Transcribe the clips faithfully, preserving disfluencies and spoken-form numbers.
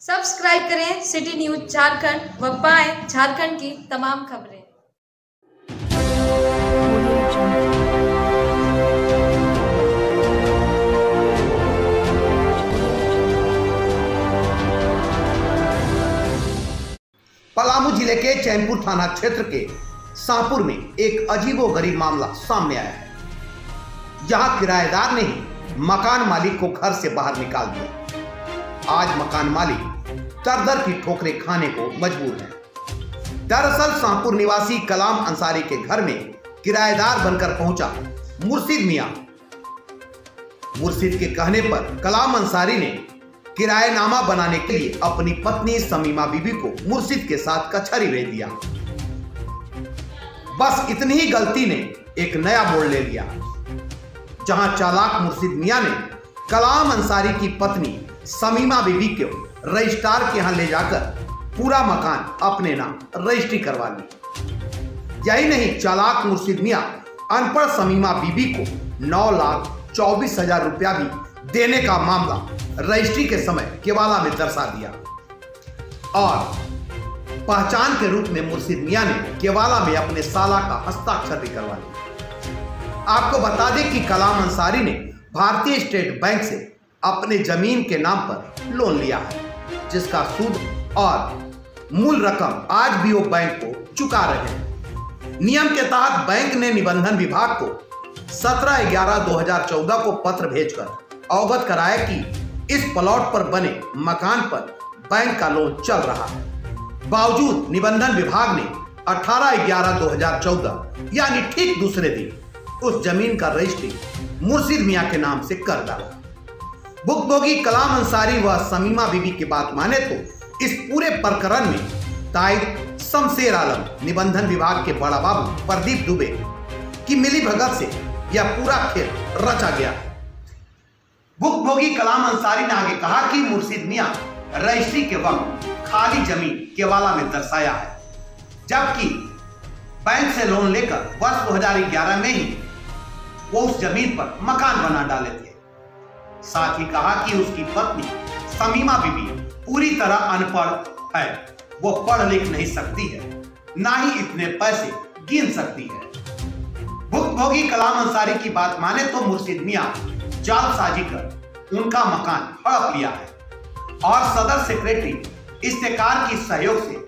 Subscribe करें city news Jharkhand व पाएं झारखंड की तमाम खबरें। पलामू जिले के चैनपुर थाना क्षेत्र के शाहपुर में एक अजीबोगरीब मामला सामने आया है। यहां किराएदार ने ही मकान मालिक को घर से बाहर निकाल दिया। आज मकान मालिक दर दर की ठोकरें खाने को मजबूर है। दरअसल शाहपुर निवासी कलाम अंसारी के घर में किराएदार बनकर पहुंचा मुर्शिद मियां। मुर्शिद के कहने पर कलाम अंसारी ने किराएनामा बनाने के लिए अपनी पत्नी समीमा बीबी को मुर्शिद के साथ कचहरी भेज दिया। बस इतनी ही गलती ने एक नया मोड़ ले लिया, जहां चालाक मुर्शिद मियां ने कलाम अंसारी की पत्नी समीमा बीबी को रजिस्ट्रार के यहां ले जाकर पूरा मकान अपने नाम रजिस्ट्री करवा ली। यही नहीं, चालाक मुर्शिद मियां अनपढ़ समीमा बीबी को नौ लाख चौबीस हजार रुपया भी देने का मामला रजिस्ट्री के समय केवाला में दर्शा दिया और पहचान के रूप में मुर्शिद मियां ने केवाला में अपने साला का हस्ताक्षर भी करवा लिया। आपको बता दें कि कलाम अंसारी ने भारतीय स्टेट बैंक से अपने जमीन के नाम पर लोन लिया है, जिसका सूद और मूल रकम आज भी वो बैंक को चुका रहे हैं। नियम के तहत बैंक ने निबंधन विभाग को सत्रह ग्यारह दो हजार चौदह को पत्र भेजकर अवगत कराया कि इस प्लॉट पर बने मकान पर बैंक का लोन चल रहा है। बावजूद निबंधन विभाग ने अठारह ग्यारह दो हजार चौदह यानी ठीक दूसरे दिन उस जमीन का रजिस्ट्री मुर्शिद मियां के नाम से कर डाला। भुक्तभोगी कलाम अंसारी व समीमा बीबी की बात माने तो इस पूरे प्रकरण में ताइद शमशेर आलम, निबंधन विभाग के बड़ा बाबू प्रदीप दुबे की मिली भगत से यह पूरा खेल रचा गया है। भुक्तभोगी कलाम अंसारी ने आगे कहा कि मुर्शिद मियां रजिस्ट्री के वक्त खाली जमीन केवाला में दर्शाया है, जबकि बैंक से लोन लेकर वर्ष दो हजार ग्यारह में ही वो उस जमीन पर मकान बना डाले थे। साथ ही कहा कि उसकी पत्नी समीमा बीबी पूरी तरह अनपढ़ है, वो पढ़ लिख नहीं सकती है, ना ही इतने पैसे गिन सकती है। भुक्तभोगी कलाम अंसारी की बात माने तो मुर्शिद मियां जालसाजी कर उनका मकान हड़प लिया है और सदर सेक्रेटरी इस्तेकार की सहयोग से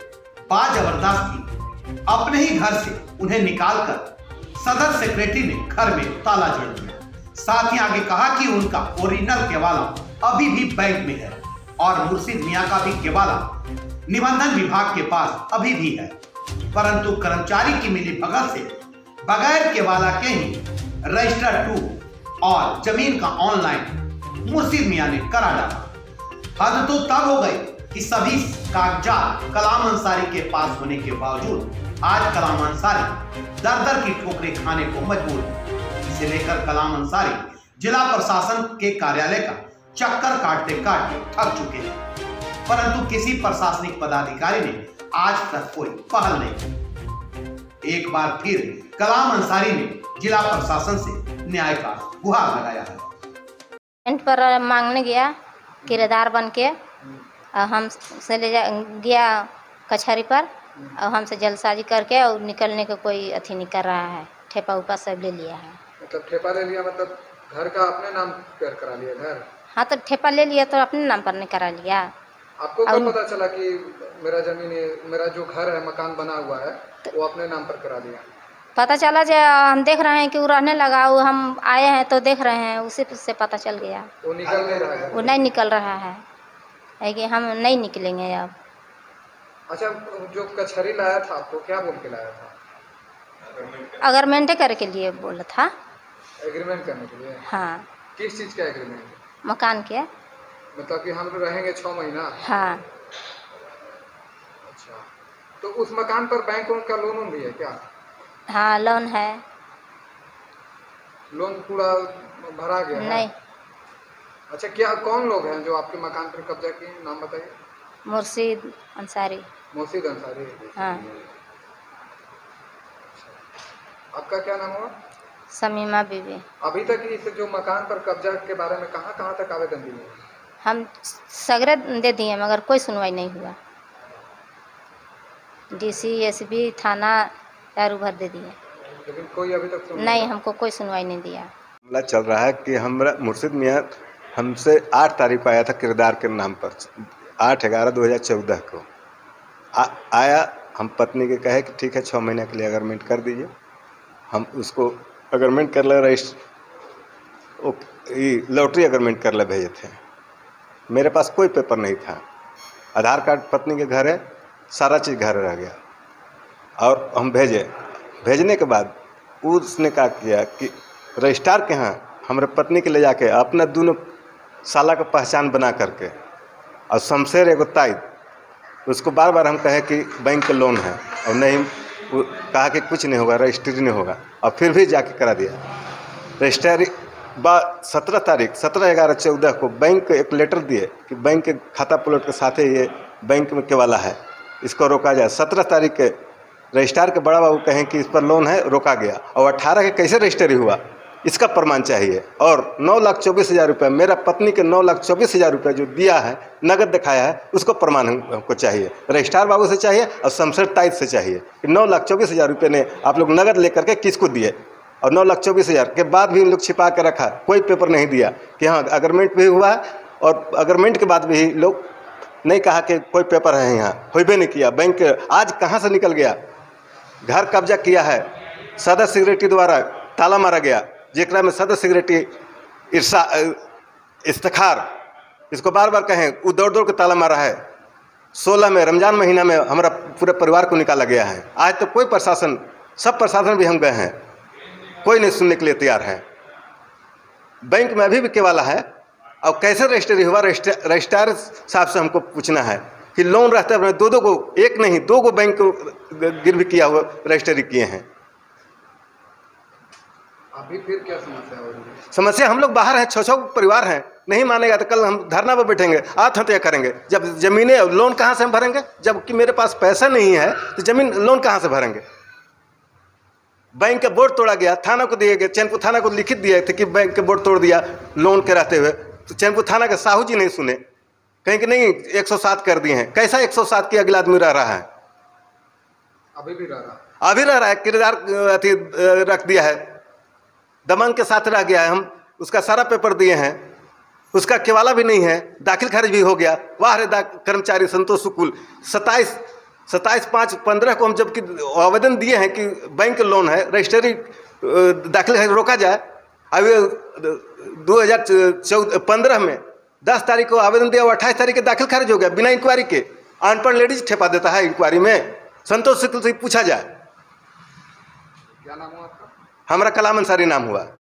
बाजबरदस्ती अपने ही घर से उन्हें निकालकर सदर सेक्रेटरी ने घर में ताला जड़ दिया। साथ ही आगे कहा कि उनका ओरिजिनल केवाला अभी भी बैंक में है और मुर्शिद मियां का भी केवाला निबंधन विभाग के पास अभी भी है, परंतु कर्मचारी की मिली भगत से बगैर केवाला के ही रजिस्टर टू और जमीन का ऑनलाइन मुर्शिद मियां ने करा डाला। हद तो तब हो गई कि सभी कागजात कलाम अंसारी के पास होने के बावजूद आज कलाम अंसारी दर दर की ठोकरें खाने को मजबूर है। इसे लेकर कलाम अंसारी जिला प्रशासन के कार्यालय का चक्कर काटते काटते थक चुके हैं, परंतु किसी प्रशासनिक पदाधिकारी ने आज तक कोई पहल नहीं की। एक बार फिर कलाम अंसारी ने जिला प्रशासन से न्याय का गुहार लगाया है। टेंट पर मांगने गया किराएदार बन के, और हम से ले जा गया कचहरी पर, और हमसे जलसाजी करके और निकलने का कोई अथी नहीं कर रहा है। ठेपा उपा सब ले लिया है। मतलब ठेपा ले लिया, मतलब घर का अपने नाम पर करा लिया घर? हाँ, तो ठेपा ले लिया तो अपने नाम पर नहीं करा लिया। आपको कब पता चला कि मेरा जमीन, मेरा जो घर है मकान बना हुआ है वो अपने नाम पर करा लिया? पता चला जो हम देख रहे हैं कि वो रहने लगा, वो हम आए हैं तो देख रहे हैं, उसी से पता चल गया। वो निकल नहीं रहा है? वो नहीं निकल रहा है, है कि हम नहीं निकलेंगे अब। अच्छा, जो कचहरी लाया था आपको क्या बोल के लाया था? अग्रीमेंट करने के लिए बोला था। एग्रीमेंट करने के लिए? हाँ। किस चीज़ का एग्रीमेंट? मकान के। मतलब कि हम रहेंगे छः महीना? हाँ। अच्छा, तो उस मकान पर बैंक का लोन भी है क्या? हाँ, लोन है। लोन पूरा भरा गया? नहीं। अच्छा, क्या कौन लोग हैं जो आपके मकान पर कब्जा किए, नाम बताइए। मुर्शिद अंसारी। मुर्शिद अंसारी? हाँ। आपका क्या नाम हुआ? समीमा बीबी। अभी तक इस जो मकान पर कब्जा के बारे में कहाँ कहाँ तक आवेदन दिए? हम सगरे दे दिए मगर कोई सुनवाई नहीं हुआ। डीसी एसपी थाना चारों भर दे दिए, लेकिन कोई अभी तक सुनवाई नहीं हमको कोई सुनवाई नहीं दिया। मामला चल रहा है कि हमरा मुर्शिद मियाँ हमसे आठ तारीख को आया था किरदार के नाम पर, आठ ग्यारह दो हज़ार चौदह को आ, आया। हम पत्नी के कहे कि ठीक है छः महीने के लिए अग्रीमेंट कर दीजिए। हम उसको अग्रीमेंट कर ले रजिस्टर लॉटरी अग्रीमेंट कर ले भेजे थे। मेरे पास कोई पेपर नहीं था, आधार कार्ड पत्नी के घर है, सारा चीज़ घर रह गया। और हम भेजे, भेजने के बाद उसने क्या किया कि रजिस्ट्रार के यहाँ हमारे पत्नी के ले जाके अपना दोनों साला का पहचान बना करके और शमशेर एगो ताई, उसको बार बार हम कहे कि बैंक का लोन है और नहीं, वो कहा कि कुछ नहीं होगा, रजिस्ट्री नहीं होगा, और फिर भी जाके करा दिया रजिस्ट्री। बा सत्रह तारीख सत्रह ग्यारह चौदह को बैंक को एक लेटर दिए कि बैंक के खाता प्लॉट के साथ ही ये बैंक में के वाला है, इसको रोका जाए। सत्रह तारीख के रजिस्ट्रार के बड़ा बाबू कहें कि इस पर लोन है, रोका गया। और अट्ठारह के कैसे रजिस्ट्री हुआ इसका प्रमाण चाहिए। और नौ लाख चौबीस हज़ार रुपये मेरा पत्नी के नौ लाख चौबीस हज़ार रुपये जो दिया है, नगद दिखाया है, उसको प्रमाण हमको चाहिए। रजिस्ट्रार बाबू से चाहिए और शमशेर ताई से चाहिए कि नौ लाख चौबीस हज़ार रुपये ने आप लोग नगद लेकर के किसको दिए। और नौ लाख चौबीस हज़ार के बाद भी इन लोग छिपा के रखा, कोई पेपर नहीं दिया कि हाँ अग्रीमेंट भी हुआ है। और अग्रीमेंट के बाद भी लोग नहीं कहा कि कोई पेपर है, यहाँ होबे नहीं किया। बैंक आज कहाँ से निकल गया, घर कब्जा किया है, सदस्य सेक्रेटरी द्वारा ताला मारा गया, जेकरा में सदस्य सेक्रेटरी इर्सा इफ्तिखार, इसको बार बार कहें, वो दौड़ दौड़ के ताला मारा है। सोलह में रमजान महीना में हमारा पूरे परिवार को निकाला गया है। आज तो कोई प्रशासन, सब प्रशासन भी हम गए हैं, कोई नहीं सुनने के लिए तैयार है। बैंक में अभी भी केवाला है। और कैसे रजिस्ट्री हुआ, रजिस्ट्रार साहब से हमको पूछना है कि लोन रहता है दो दो को, एक नहीं दो को बैंक को गिरवी किया हुआ रजिस्ट्री किए हैं। अभी फिर क्या समस्या हो रही है? समस्या हम लोग बाहर हैं, छः छः परिवार हैं, नहीं मानेगा तो कल हम धरना पर बैठेंगे, आत्महत्या करेंगे। जब जमीनें लोन कहाँ से हम भरेंगे, जबकि मेरे पास पैसा नहीं है तो जमीन लोन कहाँ से भरेंगे। बैंक का बोर्ड तोड़ा गया, थाना को दिए गए, चैनपुर थाना को लिखित दिए थे कि बैंक के बोर्ड तोड़ दिया लोन के रहते हुए, तो चैनपुर थाना के साहू जी नहीं सुने, कहीं कि नहीं एक सौ सात कर दिए हैं। कैसा एक सौ सात की अगला आदमी रह रहा है, अभी भी रह रहा है, अभी रह रहा है, किरदार अथी रख दिया है, दमन के साथ रह गया है। हम उसका सारा पेपर दिए हैं, उसका केवाला भी नहीं है, दाखिल खारिज भी हो गया। वाह रे कर्मचारी संतोष शुक्ल, सत्ताईस सत्ताईस पाँच पंद्रह को हम जबकि आवेदन दिए हैं कि बैंक लोन है, रजिस्ट्री दाखिल खारिज रोका जाए। अभी दो हज़ार चौदह पंद्रह में दस तारीख को आवेदन दिया, वो अट्ठाईस तारीख के दाखिल खारिज हो गया बिना इंक्वायरी के। अनपढ़ लेडीज ठेपा देता है इंक्वायरी में। संतोष शुक्ल से पूछा जाए। क्या नाम हुआ आपका? हमारा कलाम अंसारी नाम हुआ।